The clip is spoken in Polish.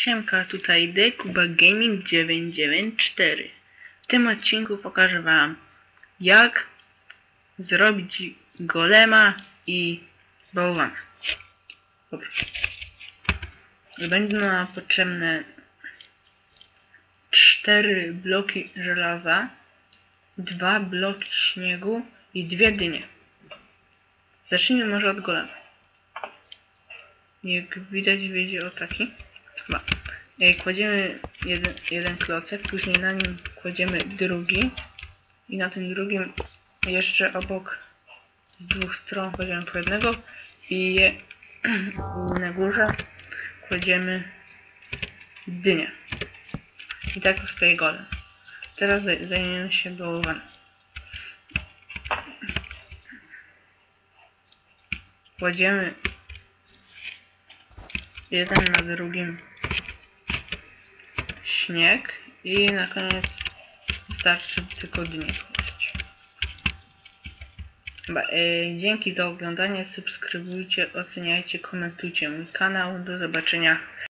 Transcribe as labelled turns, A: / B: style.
A: Siemka, tutaj Dekuba Gaming 994. W tym odcinku pokażę wam, jak zrobić golema i bałwana. Będą nam potrzebne 4 bloki żelaza, 2 bloki śniegu i 2 dynie. Zacznijmy może od golema. Jak widać, wiedzie o taki. Chyba. Kładziemy jeden klocek, później na nim kładziemy drugi i na tym drugim jeszcze obok z dwóch stron kładziemy po jednego i na górze kładziemy dynię. I tak powstaje golem. Teraz zajmiemy się bałwanem. Kładziemy jeden na drugim śnieg i na koniec wystarczy tylko dynię kłaść. Dzięki za oglądanie, subskrybujcie, oceniajcie, komentujcie mój kanał. Do zobaczenia.